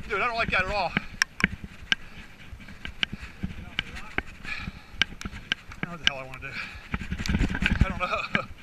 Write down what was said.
Dude, I don't like that at all. I don't know what the hell I want to do. I don't know.